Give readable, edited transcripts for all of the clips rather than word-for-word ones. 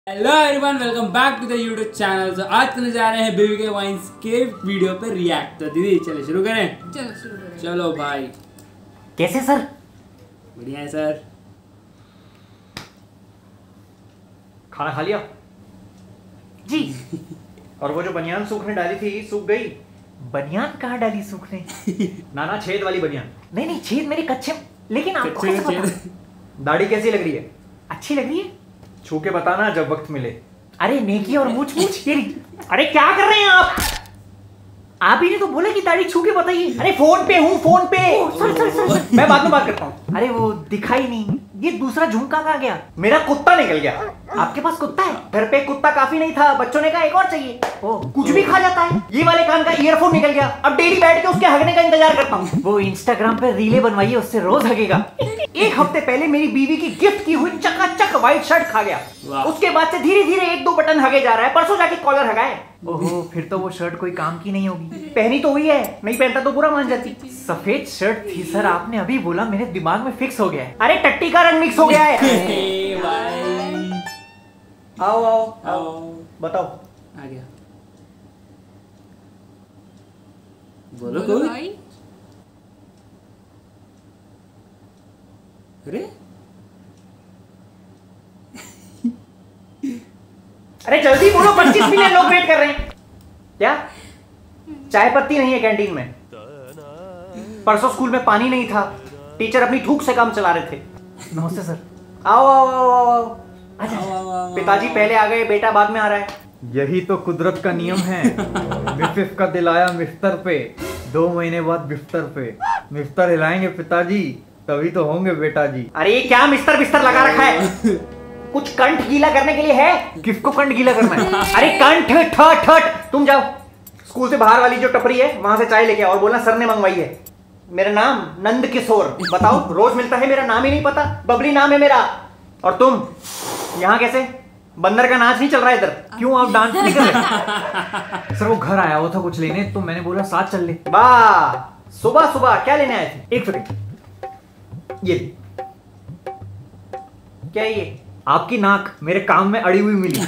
Hello everyone, welcome back to the YouTube channel. तो आज करने जा रहे हैं बेबी के वाइन्स के वीडियो पे रिएक्ट। तो दीदी चलो शुरू करें। चलो शुरू करें। चलो भाई। कैसे सर? बढ़िया है सर। खाना खा लिया जी। और वो जो बनियान सूखने डाली थी सूख गई। बनियान कहाँ डाली सूखने? नाना छेद वाली बनियान। नहीं छेद मेरे कच्चे, लेकिन आपको कच्चे कैसे में पता? दाढ़ी कैसी लग रही है? अच्छी लग रही है। छू के बताना जब वक्त मिले। अरे नेकी और मूछ मूछ तेरी। अरे क्या कर रहे हैं आप ही ने तो बोला कि दाढ़ी छू के बताइए। अरे फोन पे हूँ, फोन पे। सॉरी मैं बाद में बात करता हूँ। अरे वो दिखाई नहीं। ये दूसरा झुमका कहाँ गया? मेरा कुत्ता निकल गया। आपके पास कुत्ता है? घर पे कुत्ता काफी नहीं था, बच्चों ने कहा एक और चाहिए। ओ, कुछ भी खा जाता है। ये वाले कान का ईयरफोन निकल गया। अब डेली बैठ के उसके हगने का इंतजार करता हूँ। वो इंस्टाग्राम पे रीलें बनवाइए, उससे रोज हगेगा। एक हफ्ते पहले मेरी बीवी की गिफ्ट की हुई चकाचक व्हाइट शर्ट खा गया। उसके बाद से धीरे धीरे एक दो बटन हगे जा रहा है। परसों जाके कॉलर हगाए। ओहो, फिर तो वो शर्ट कोई काम की नहीं होगी। पहनी तो हुई है, नहीं पहनता तो बुरा मान जाती। सफेद शर्ट थी सर, आपने अभी बोला, मेरे दिमाग में फिक्स हो गया है। अरे टट्टी का रंग मिक्स हो गया है। हे भाई। आओ आओ आओ, आओ। बताओ। आ गया। बोलो बोलो कुछ। भाई। अरे अरे जल्दी बोलो, 25 मिनट लोग वेट कर रहे हैं। क्या चाय पत्ती नहीं है कैंटीन में? परसों स्कूल में पानी नहीं था, टीचर अपनी थूक से काम चला रहे थे। नमस्ते सर। आओ आओ आओ आओ आओ। आओ। पिताजी पहले आ गए, बेटा बाद में आ रहा है। यही तो कुदरत का नियम है। मिसिस का दिल आया मिफ्तर पे, 2 महीने बाद बिस्तर पे। मिफ्तर हिलाएंगे पिताजी, तभी तो होंगे बेटा जी। अरे ये क्या मिस्तर बिस्तर लगा रखा है? कुछ कंठ गीला करने के लिए है? किसको कंठ गीला करना है? अरे कंठ ठट ठट। तुम जाओ स्कूल से बाहर वाली जो टपरी है वहां से चाय लेके आओ और बोलना सर ने मंगवाई है। मेरा नाम नंद किशोर। बताओ, रोज मिलता है, मेरा नाम ही नहीं पता। बबली नाम है मेरा। और तुम यहाँ कैसे? बंदर का नाच नहीं चल रहा है इधर? क्यों आप डांस नहीं कर रहे? सर वो घर आया हुआ था कुछ लेने, तो मैंने बोला साथ चल ले। वाह, सुबह सुबह क्या लेने आए थे? एक सेकंड, ये क्या है ये? आपकी नाक मेरे काम में अड़ी हुई मिली।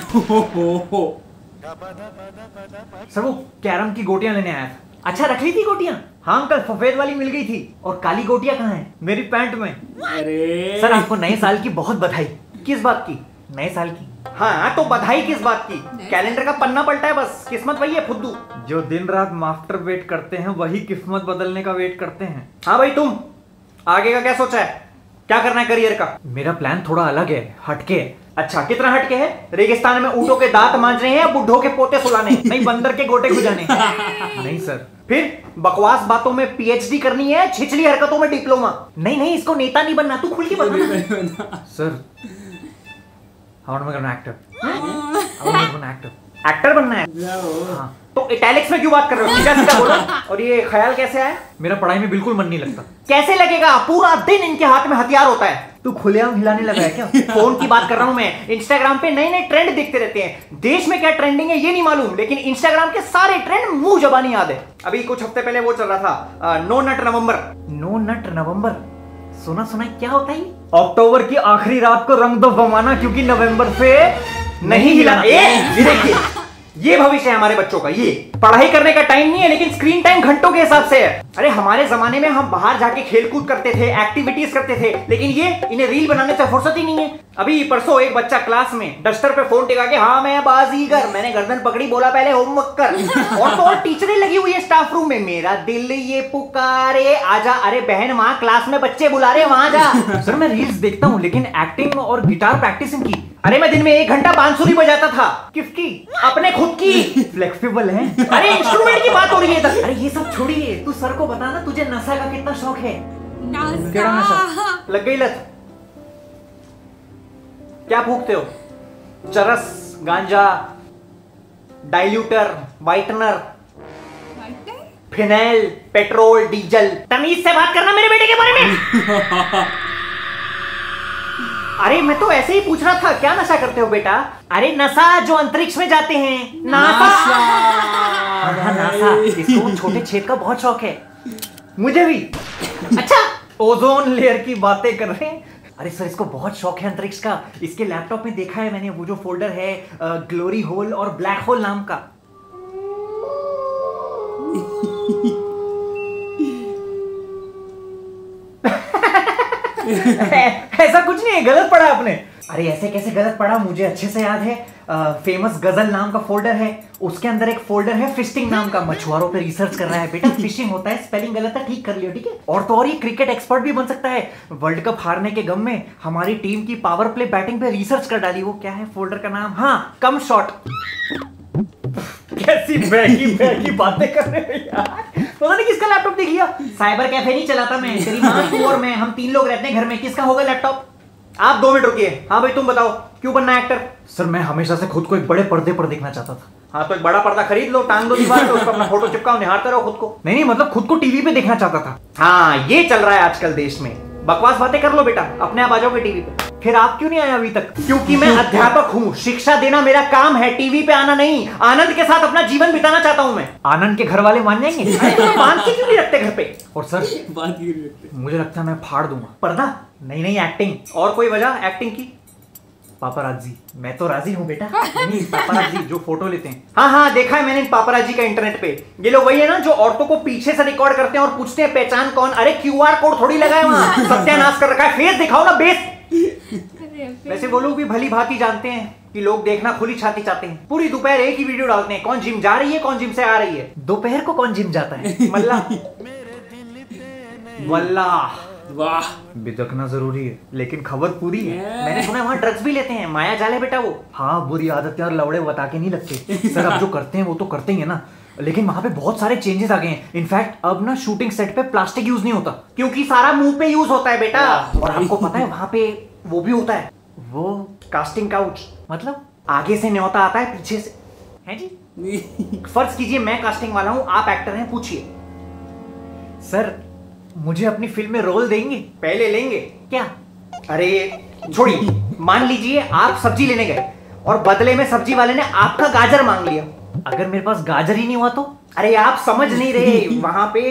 सर वो कैरम की गोटियां लेने आया था। अच्छा, रख ली थी गोटियां? हाँ अंकल, सफेद वाली मिल गई थी। और काली गोटियां कहाँ हैं? मेरी पैंट में। अरे सर आपको नए साल की बहुत बधाई। किस बात की? नए साल की। हाँ तो बधाई किस बात की? कैलेंडर का पन्ना पलटा है बस। किस्मत वही है फुद्दू। जो दिन रात मास्टर वेट करते हैं वही किस्मत बदलने का वेट करते हैं। हाँ भाई, तुम आगे का क्या सोचा है? क्या करना है करियर का? मेरा प्लान थोड़ा अलग है, हटके है। अच्छा, कितना हटके है? रेगिस्तान में ऊंटों के दांत मांजने हैं या बुड्ढों के पोते सुलाने? नहीं, बंदर के गोटे खुजाने। नहीं सर। फिर बकवास बातों में पीएचडी करनी है, छिछली हरकतों में डिप्लोमा? नहीं, इसको नेता नहीं बनना, तू खुल के बता। Sir I want to become an actor. I want to become an actor. Actor बनना है? हाँ। तो इटैलिक्स में क्यों बात कर रहे हो? सीधा सीधा बोलो। और ये ख्याल कैसे आया? मेरा पढ़ाई में बिल्कुल मन नहीं लगता। कैसे लगेगा? पूरा दिन इनके हाथ में हथियार होता है। तू खुलेआम हिलाने लगा है क्या? फोन की बात कर रहा हूं मैं। इंस्टाग्राम पे नए नए ट्रेंड देखते रहते हैं। देश में क्या ट्रेंडिंग है ये नहीं मालूम, लेकिन इंस्टाग्राम के सारे ट्रेंड मुंह जबानी याद है। अभी कुछ हफ्ते पहले वो चल रहा था, नो नट नवंबर। नो नट नवंबर? सुना क्या होता है? अक्टूबर की आखिरी रात को रंग दो बमाना, क्योंकि नवंबर पे नहीं हिलाना। ये देखिए, ये भविष्य है हमारे बच्चों का। ये पढ़ाई करने का टाइम नहीं है, लेकिन स्क्रीन टाइम घंटों के हिसाब से है। अरे हमारे जमाने में हम बाहर जाके खेलकूद करते थे, एक्टिविटीज करते थे, लेकिन ये इन्हें रील बनाने से फुर्सत ही नहीं है। अभी परसों एक बच्चा क्लास में डस्टर पे फोन टिका के, हाँ मैं बाजीगर, मैंने गर्दन पकड़ी, बोला पहले होमवर्क कर। और तो और टीचरें लगी हुई है स्टाफ रूम में, मेरा दिल ये पुकारे आजा। अरे बहन, वहां क्लास में बच्चे बुला रहे, वहां जा। सर मैं रील्स देखता हूँ, लेकिन एक्टिंग और गिटार प्रैक्टिस की। अरे मैं दिन में 1 घंटा बांसुरी बजाता था। किसकी? अपने खुद की। फ्लेक्सिबल है। अरे इंस्ट्रूमेंट की बात हो रही है इधर। अरे ये सब छोड़िए, तू सर को बता ना, तुझे नशा का कितना शौक है? केड़ा नासा। लग गई लत? क्या फूकते हो? चरस, गांजा, diluter, whitener, phenyl, petrol, diesel. तमीज से बात करना मेरे बेटे के बारे में। अरे मैं तो ऐसे ही पूछ रहा था, क्या नशा करते हो बेटा? अरे नशा जो अंतरिक्ष में जाते हैं, नासा। हाँ, नासा। इसको छोटे छेद का बहुत शौक है। मुझे भी। अच्छा, ओजोन लेयर की बातें कर रहे हैं। अरे सर इसको बहुत शौक है अंतरिक्ष का। इसके लैपटॉप में देखा है मैंने वो जो फोल्डर है ग्लोरी होल और ब्लैक होल नाम का। ऐसा कुछ नहीं है, गलत पढ़ा आपने। अरे ऐसे कैसे गलत पढ़ा, मुझे अच्छे से याद है। फेमस गजल नाम का फोल्डर है, उसके अंदर एक फोल्डर है फिस्टिंग नाम का। मछुआरों पे रिसर्च कर रहा है बेटा। फिशिंग होता है, स्पेलिंग गलत है, ठीक कर लियो ठीक है। और तो और ये क्रिकेट एक्सपर्ट भी बन सकता है। वर्ल्ड कप हारने के गम में हमारी टीम की पावर प्ले बैटिंग पे रिसर्च कर डाली। वो क्या है फोल्डर का नाम? हाँ, कम शॉट। कैसी बैगी बातें कर रहे हो यार। पता नहीं किसका लैपटॉप देख लिया। साइबर कैफे नहीं चलाता मैं, तेरी माँ तू और मैं, हम 3 लोग रहते हैं घर में। किसका होगा लैपटॉप? आप 2 मिनट रुकिए। हाँ भाई तुम बताओ क्यों बनना एक्टर? सर मैं हमेशा से खुद को एक बड़े पर्दे पर देखना चाहता था। हाँ तो एक बड़ा पर्दा खरीद लो, टांग दो दीवार पे, उस पर अपना फोटो चिपकाओ, निहारते रहो खुद को। नहीं मतलब खुद को टीवी पे देखना चाहता था। हाँ ये चल रहा है आजकल देश में। बकवास बातें कर लो बेटा, अपने आप आ जाओगे टीवी पे। फिर आप क्यों नहीं आए अभी तक? क्योंकि मैं अध्यापक हूँ, शिक्षा देना मेरा काम है, टीवी पे आना नहीं। आनंद के साथ अपना जीवन बिताना चाहता हूँ मैं। आनंद के घर वाले मान जाएंगे? मान के क्यों नहीं रखते घर पे? और सर मुझे लगता है मैं फाड़ दूंगा पर्दा। नहीं एक्टिंग। और कोई वजह एक्टिंग की? पापाराजी। मैं तो राजी हूँ बेटा। नहीं पापाराजी जो फोटो लेते हैं। हाँ देखा है मैंने पापाराजी का इंटरनेट पे। ये लोग वही है ना जो औरतों को पीछे से रिकॉर्ड करते हैं और पूछते हैं पहचान कौन। अरे QR कोड थोड़ी लगा है वहाँ, सत्यानाश कर रखा है। फेस दिखाओ ना, बेस। वैसे वो लोग भी भली भांति जानते हैं कि लोग देखना खुली छाती चाहते हैं। पूरी दोपहर एक ही वीडियो डालते हैं, कौन जिम जा रही है, कौन जिम से आ रही है। दोपहर को कौन जिम जाता है? मल्ला वल्ला। वाह, बिदकना जरूरी है लेकिन खबर पूरी है। मैंने सुना है वहाँ ड्रग्स भी लेते हैं, माया जाल है बेटा वो। हाँ बुरी आदतें और लवड़े बता के नहीं लगते सर। अब जो करते हैं वो तो करते ही है ना, लेकिन वहां पे बहुत सारे चेंजेस आ गए हैं। इनफैक्ट अब ना शूटिंग सेट पे प्लास्टिक यूज नहीं होता, क्योंकि सारा मुंह पे यूज होता है बेटा। और हमको पता है वहां पे वो भी होता है, वो कास्टिंग काउच। मतलब आगे से न्योता आता है, पीछे से है जी। फर्ज कीजिए मैं कास्टिंग वाला हूँ, आप एक्टर हैं, पूछिए। सर मुझे अपनी फिल्म में रोल देंगे? पहले लेंगे क्या? अरे छोड़िए, मान लीजिए आप सब्जी लेने गए और बदले में सब्जी वाले ने आपका गाजर मांग लिया। अगर मेरे पास गाजर ही नहीं हुआ तो? अरे आप समझ नहीं रहे, वहां पे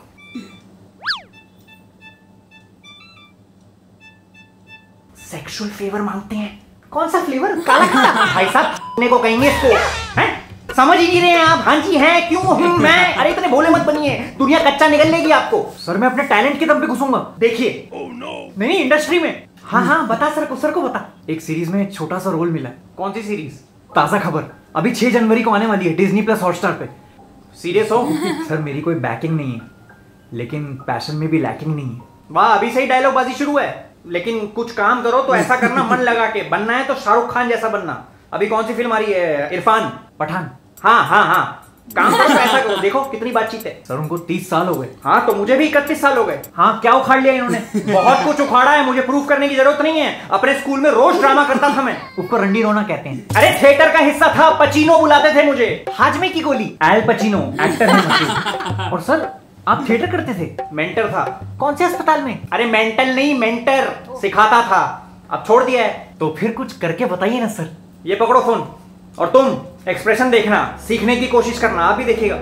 सेक्सुअल फेवर मांगते हैं। कौन सा फ्लेवर? काला काला। भाई साहब ने को कहेंगे इसको, हैं? समझ ही नहीं रहे हैं आप। हाँ जी हैं, क्यों हूं मैं? अरे इतने भोले मत बनिए, दुनिया कच्चा निकल लेगी आपको। सर मैं अपने टैलेंट के दम पे घुसूंगा। देखिए नहीं इंडस्ट्री में। हाँ बता सर को बता। एक सीरीज में एक छोटा सा रोल मिला है। कौन सी सीरीज? ताजा खबर, अभी 6 जनवरी को आने वाली है Disney+ हॉटस्टार पे। सीरियस हो? सर मेरी कोई बैकिंग नहीं है, लेकिन पैशन में भी लैकिंग नहीं है। वाह, अभी सही डायलॉग बाजी शुरू है। लेकिन कुछ काम करो तो ऐसा करना मन लगा के। बनना है तो शाहरुख खान जैसा बनना। अभी कौन सी फिल्म आ रही है? इरफान पठान। हाँ काम करो तो ऐसा करो। देखो कितनी बातचीत है। सर उनको 30 साल हो गए। हाँ तो मुझे भी 31 साल हो गए। हाँ क्या उखाड़ लिया इन्होंने? बहुत कुछ उखाड़ा है, मुझे प्रूफ करने की जरूरत नहीं है। अपने स्कूल में रोज ड्रामा करता था मैं। उसको रंडी रोना कहते हैं। अरे थिएटर का हिस्सा था, पचीनो बुलाते थे मुझे। हाजमे की गोली, एल पचीनो एक्टर है। और सर आप थिएटर करते थे? मेंटर था। कौन से अस्पताल में? अरे मेंटल नहीं, मेंटर सिखाता था, अब छोड़ दिया है। तो फिर कुछ करके बताइए ना सर। ये पकड़ो फोन और तुम एक्सप्रेशन देखना, सीखने की कोशिश करना, आप भी देखिएगा।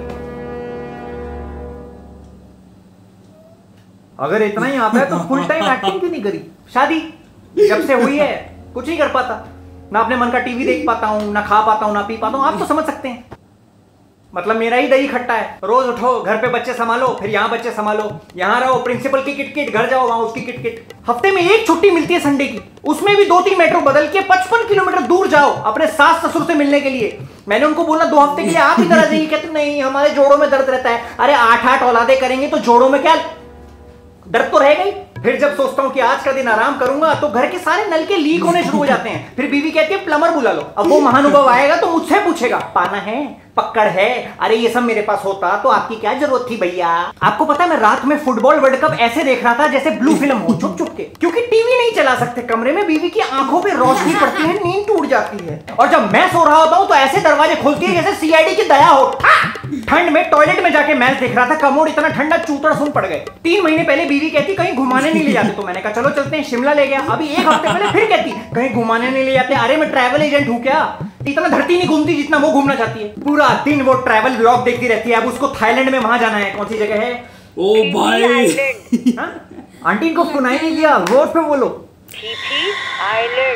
अगर इतना ही आता है तो फुल टाइम एक्टिंग क्यों नहीं करी? शादी जब से हुई है कुछ नहीं कर पाता, ना अपने मन का टीवी देख पाता हूँ, ना खा पाता हूँ, ना पी पाता हूँ। आप तो समझ सकते हैं। मतलब मेरा ही दही खट्टा है। रोज उठो, घर पे बच्चे संभालो, फिर यहाँ बच्चे संभालो, यहाँ रहो, प्रिंसिपल की किटकिट, घर जाओ वहां उसकी किटकिट। हफ्ते में एक छुट्टी मिलती है संडे की, उसमें भी 2-3 मेट्रो बदल के 55 किलोमीटर दूर जाओ अपने सास ससुर से मिलने के लिए। मैंने उनको बोला 2 हफ्ते के लिए आप इधर आ जाइए, कहते नहीं हमारे जोड़ों में दर्द रहता है। अरे 8 औलादे करेंगे तो जोड़ों में क्या दर्द तो रहेगा ही। फिर जब सोचता हूँ कि आज का दिन आराम करूंगा तो घर के सारे नलके लीक होने शुरू हो जाते हैं। फिर बीवी कहती है प्लम्बर बुला लो। अब वो महानुभाव आएगा तो मुझसे पूछेगा पाना है, पक्कड़ है। अरे ये सब मेरे पास होता तो आपकी क्या जरूरत थी भैया। आपको पता है मैं रात में फुटबॉल वर्ल्ड कप ऐसे देख रहा था जैसे ब्लू फिल्म हो, चुप चुप के, क्योंकि टीवी नहीं चला सकते कमरे में। बीवी की आंखों पे रोशनी पड़ती है, नींद टूट जाती है। और जब मैं सो रहा होता हूँ तो ऐसे दरवाजे खुलती है जैसे CID की दया हो। ठंड में टॉयलेट में जाके मैच देख रहा था, कमोड इतना ठंडा चूतड़ सुन पड़ गए। 3 महीने पहले बीवी कहती कहीं घुमाने नहीं ले जाते, तो मैंने कहा चलो चलते हैं, शिमला ले गया। अभी 1 हफ्ते पहले फिर कहती कहीं घुमाने नहीं ले जाते। अरे मैं ट्रैवल एजेंट हूँ क्या? इतना धरती नहीं घूमती जितना वो घूमना चाहती है। पूरा दिन वो ट्रैवल ब्लॉग देखती रहती है। अब उसको थाईलैंड में वहां जाना है। कौन सी जगह है? ओ भाई आंटी को सुनाई नहीं दिया, जोर पे बोलो। Phi Phi island.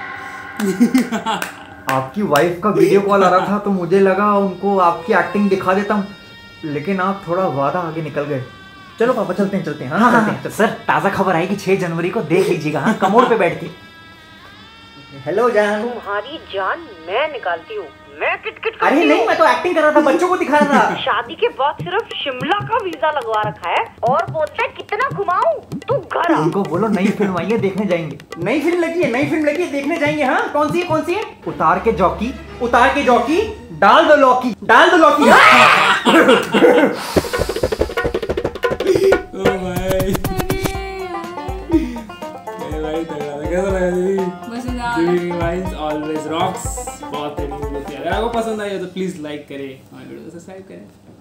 आपकी वाइफ का वीडियो कॉल आ रहा था तो मुझे लगा उनको आपकी एक्टिंग दिखा देता हूँ, लेकिन आप थोड़ा वादा आगे निकल गए। चलो पापा चलते हैं। हाँ चलते हैं। सर ताजा खबर आई कि 6 जनवरी को देख लीजिएगा। हाँ, कमोड पे बैठ के। हेलो जान। तुम्हारी जान मैं निकालती हूँ, मैं किटकिट अरे नहीं, मैं तो एक्टिंग कर रहा था, बच्चों को दिखा रहा था। शादी के बाद सिर्फ शिमला का वीजा लगवा रखा है और बोलता है कितना घुमाऊं, तू घर आ। उनको बोलो नई फिल्म आई है, देखने जाएंगे। नई फिल्म लगी है, देखने जाएंगे। हाँ, कौन सी है? उतार के जॉकी, डाल दो लौकी। ओ भाई कैसा लगा दीदी? बीवी वाइन्स ऑलवेज रॉक्स। बहुत तरीके से। अगर आपको पसंद आई हो तो प्लीज लाइक करें और वीडियो को सब्सक्राइब करें।